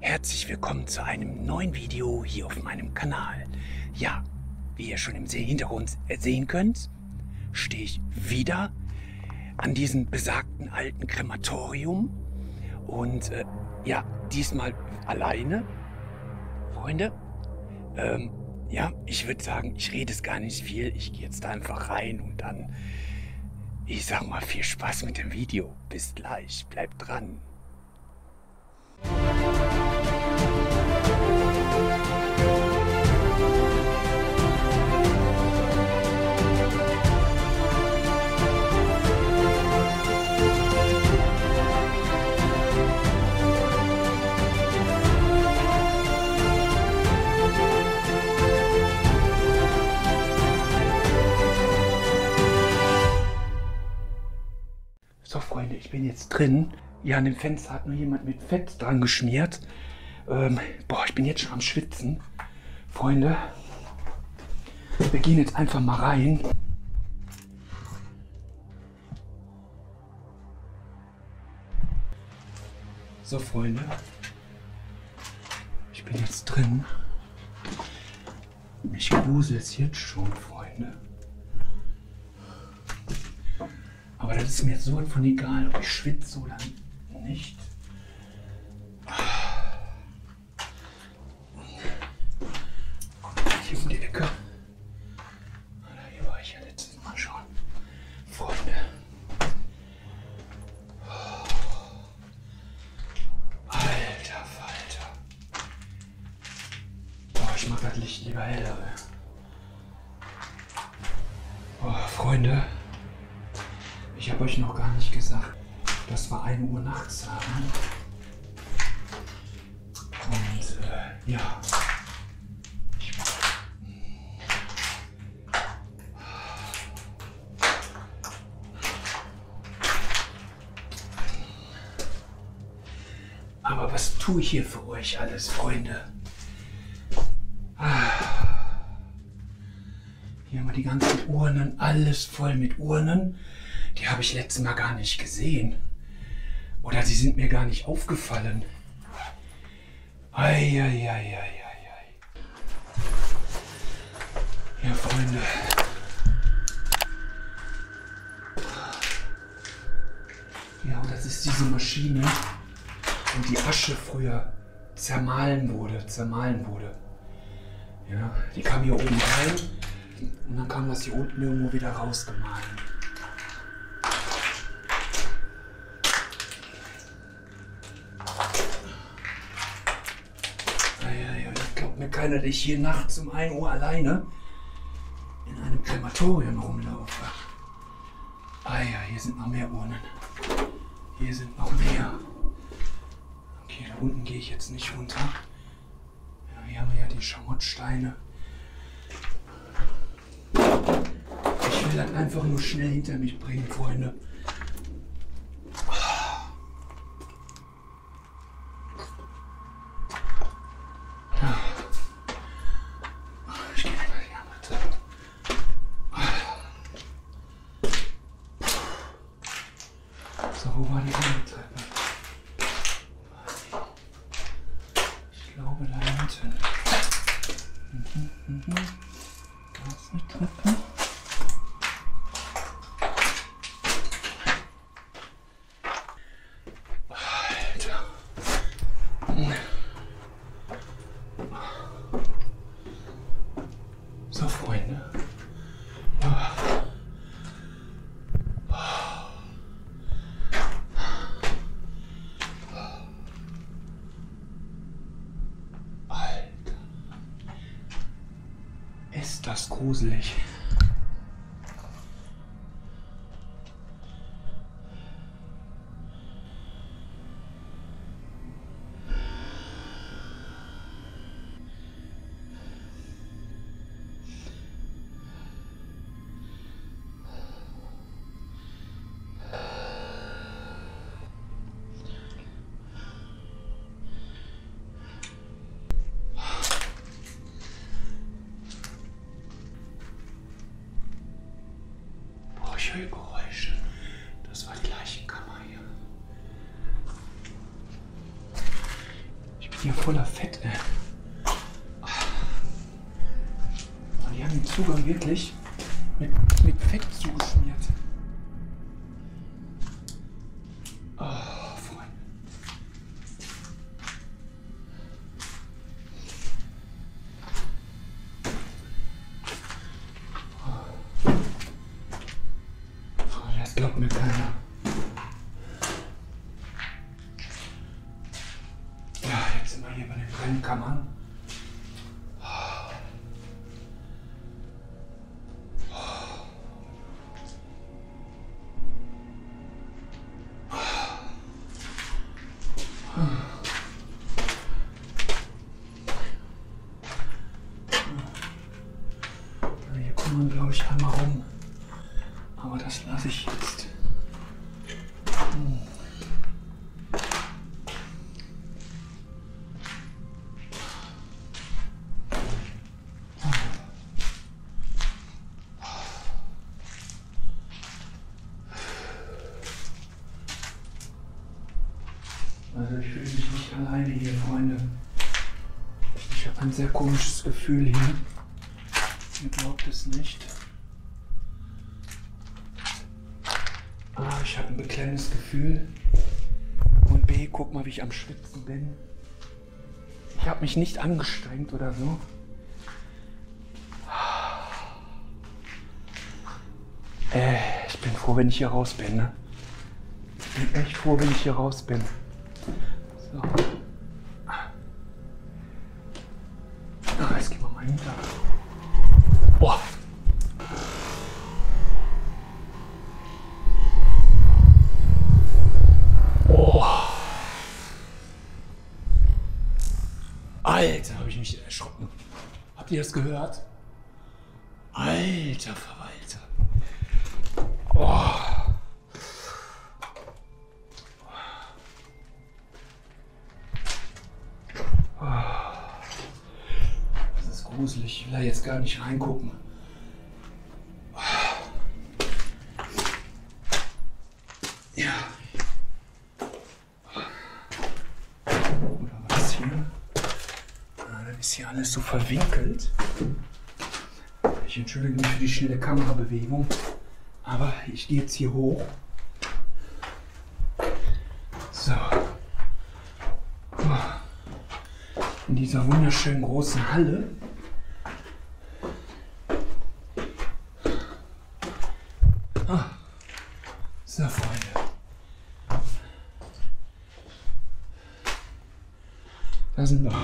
Herzlich willkommen zu einem neuen Video hier auf meinem Kanal. Ja, wie ihr schon im Hintergrund sehen könnt, stehe ich wieder an diesem besagten alten Krematorium. Und ja, diesmal alleine, Freunde. Ja, ich würde sagen, ich rede es gar nicht viel. Ich gehe jetzt da einfach rein und dann, ich sag mal, viel Spaß mit dem Video. Bis gleich, bleibt dran. So, Freunde, ich bin jetzt drin. Ja, an dem Fenster hat nur jemand mit Fett dran geschmiert. Boah, ich bin jetzt schon am Schwitzen. Freunde, wir gehen jetzt einfach mal rein. So, Freunde, ich bin jetzt drin. Mich gruselt es jetzt schon, Freunde. Aber das ist mir jetzt so von egal, ob ich schwitze oder nicht. Hier um die Ecke. Hier war ich ja letztes Mal schon. Freunde. Alter Falter. Boah, ich mag das Licht lieber heller. Boah, Freunde. Ich habe euch noch gar nicht gesagt, dass wir 1 Uhr nachts haben. Und ja. Aber was tue ich hier für euch alles, Freunde? Hier haben wir die ganzen Urnen, alles voll mit Urnen. Die habe ich letztes Mal gar nicht gesehen. Oder sie sind mir gar nicht aufgefallen. Eieieiei. Ja, Freunde. Ja, und das ist diese Maschine, wo die Asche früher zermahlen wurde. Ja, die kam hier oben rein und dann kam das hier unten irgendwo wieder rausgemahlen. Keiner, dass ich hier nachts um 1 Uhr alleine in einem Krematorium rumlaufe. Ah ja, hier sind noch mehr Urnen. Hier sind noch mehr. Okay, da unten gehe ich jetzt nicht runter. Ja, hier haben wir ja die Schamottsteine. Ich will das einfach nur schnell hinter mich bringen, Freunde. Wo war die andere Treppe? Ich glaube da hinten. Da ist eine Treppe. Alter. So, Freunde. Ist das gruselig. Geräusche. Das war die Leichenkammer hier. Ich bin hier voller Fett, ey. Die haben den Zugang wirklich mit Fett zugeschmiert. Oh, Freunde. Oh, das glaubt mir keiner. Ja, jetzt sind wir hier bei den Brennkammern. Hier kommt man, glaube ich, einmal rum. Aber das lasse ich jetzt. Also ich fühle mich nicht alleine hier, Freunde. Ich habe ein sehr komisches Gefühl hier. Ihr glaubt es nicht. A, ich habe ein beklemmendes Gefühl. Und B, guck mal, wie ich am Schwitzen bin. Ich habe mich nicht angestrengt oder so. Ich bin froh, wenn ich hier raus bin, ne? Ich bin echt froh, wenn ich hier raus bin. So. Jetzt gehen wir mal hinter. Boah. Oh. Alter, habe ich mich erschrocken. Habt ihr das gehört? Alter Verwalter. Oh. Das ist gruselig. Ich will da jetzt gar nicht reingucken. Ja. Oder was hier? Das ist hier alles so verwinkelt. Ich entschuldige mich für die schnelle Kamerabewegung, aber ich gehe jetzt hier hoch. So. In dieser wunderschönen großen Halle. So, Freunde. Da sind wir.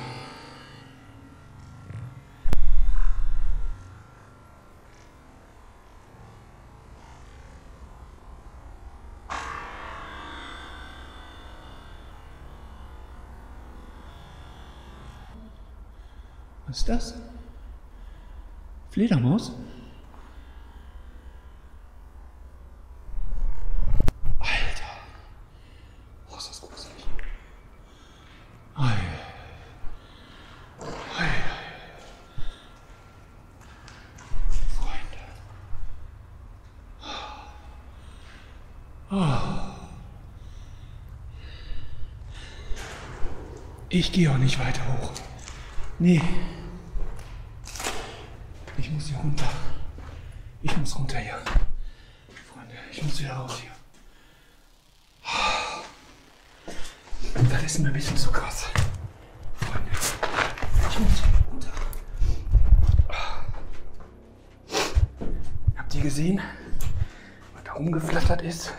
Was ist das? Fledermaus? Alter. Oh, ist das gruselig. Ei. Ei. Freunde. Oh. Ich gehe auch nicht weiter hoch. Nee. Ich muss hier runter. Ich muss runter hier. Freunde, ich muss wieder raus hier. Das ist mir ein bisschen zu krass. Freunde, ich muss hier runter. Habt ihr gesehen, was da rumgeflattert ist?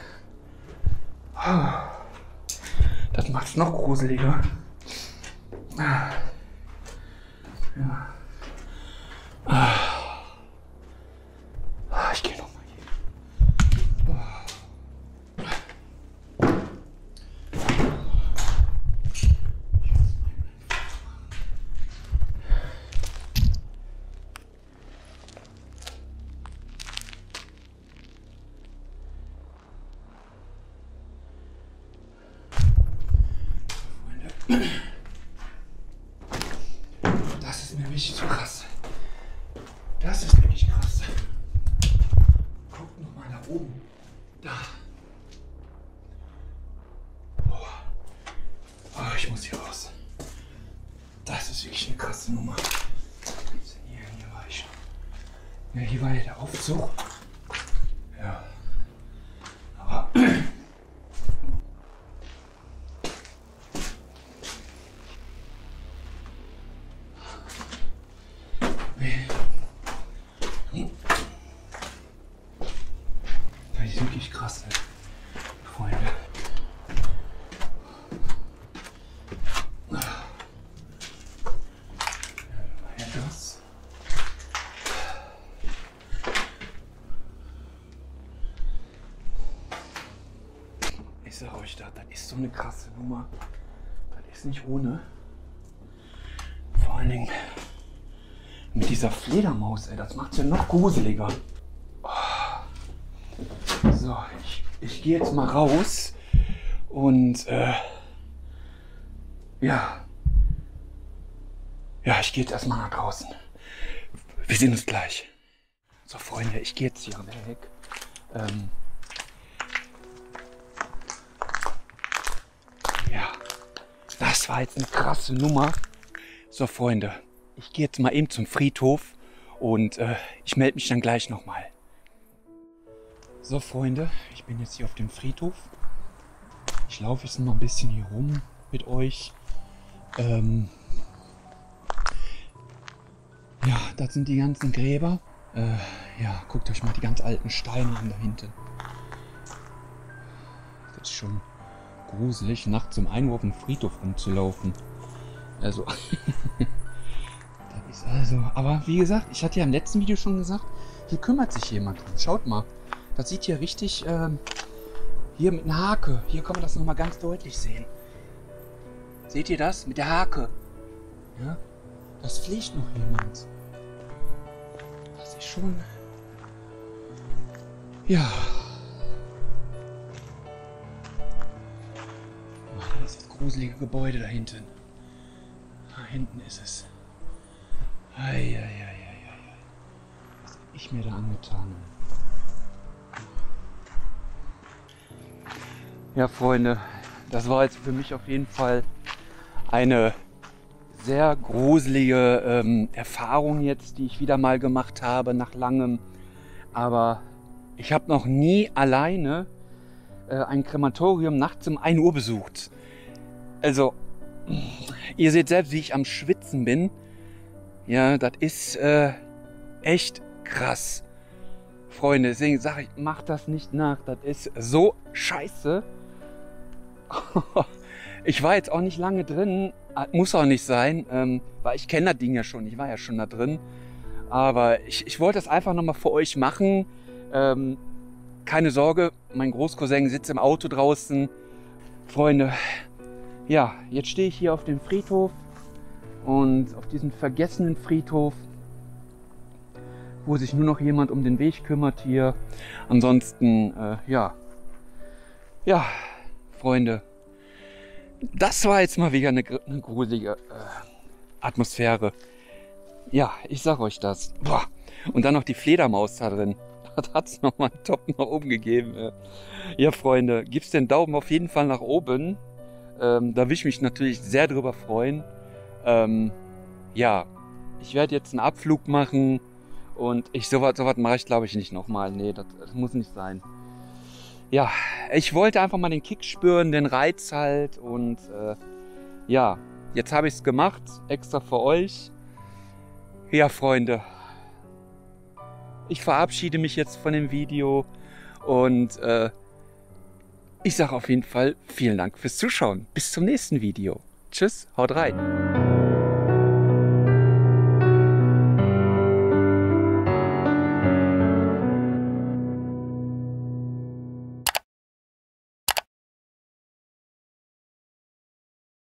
Das macht es noch gruseliger. Ja. Ich gehe nochmal hier. Freunde. Das ist mir wirklich zu krass. Das ist wirklich krass. Guckt noch mal nach oben. Da. Oh, ich muss hier raus. ist wirklich eine krasse Nummer. Hier war ich schon. Ja, hier war ja der Aufzug. Ja. Aber das ist wirklich krass, ey. Freunde. Das. Ich sag euch das ist so eine krasse Nummer. Das ist nicht ohne. Vor allen Dingen mit dieser Fledermaus, ey, das macht es ja noch gruseliger. So, ich gehe jetzt mal raus und ja, ich gehe jetzt erstmal nach draußen. Wir sehen uns gleich. So Freunde, ich gehe jetzt hier weg. Ja, das war jetzt eine krasse Nummer. So Freunde, ich gehe jetzt mal eben zum Friedhof und ich melde mich dann gleich nochmal. So Freunde, ich bin jetzt hier auf dem Friedhof. Ich laufe jetzt noch ein bisschen hier rum mit euch. Ja, das sind die ganzen Gräber. Ja, guckt euch mal die ganz alten Steine an da hinten. Das ist schon gruselig, nachts um 1 Uhr auf dem Friedhof rumzulaufen. Also, das ist also, aber wie gesagt, ich hatte ja im letzten Video schon gesagt, hier kümmert sich jemand drum. Schaut mal. Das sieht hier richtig, hier mit einer Hake. Hier kann man das nochmal ganz deutlich sehen. Seht ihr das? Mit der Hake. Ja? Das pflegt noch jemand. Das ist schon... Ja. Das ist das gruselige Gebäude da hinten. Da hinten ist es. Eieieiei. Was hab ich mir da angetan? Ja, Freunde, das war jetzt für mich auf jeden Fall eine sehr gruselige Erfahrung jetzt, die ich wieder mal gemacht habe nach langem. Aber ich habe noch nie alleine ein Krematorium nachts um 1 Uhr besucht. Also, ihr seht selbst, wie ich am Schwitzen bin. Ja, das ist echt krass. Freunde, deswegen sage ich, macht das nicht nach. Das ist so scheiße. Ich war jetzt auch nicht lange drin, muss auch nicht sein, weil ich kenne das Ding ja schon, ich war ja schon da drin. Aber ich wollte das einfach nochmal für euch machen. Keine Sorge, mein Großcousin sitzt im Auto draußen. Freunde, ja, jetzt stehe ich hier auf dem Friedhof und auf diesem vergessenen Friedhof, wo sich nur noch jemand um den Weg kümmert hier. Ansonsten, ja, Freunde, das war jetzt mal wieder eine gruselige Atmosphäre. Ja, ich sag euch das. Boah. Und dann noch die Fledermaus da drin. Das hat es nochmal einen Top nach oben gegeben. Ja, Freunde, gibt's den Daumen auf jeden Fall nach oben. Da würde ich mich natürlich sehr drüber freuen. Ja, ich werde jetzt einen Abflug machen. Und sowas mache ich, glaube ich, nicht nochmal. Nee, das muss nicht sein. Ja, ich wollte einfach mal den Kick spüren, den Reiz halt. Und ja, jetzt habe ich es gemacht, extra für euch. Ja, Freunde, ich verabschiede mich jetzt von dem Video. Und ich sage auf jeden Fall vielen Dank fürs Zuschauen. Bis zum nächsten Video. Tschüss, haut rein.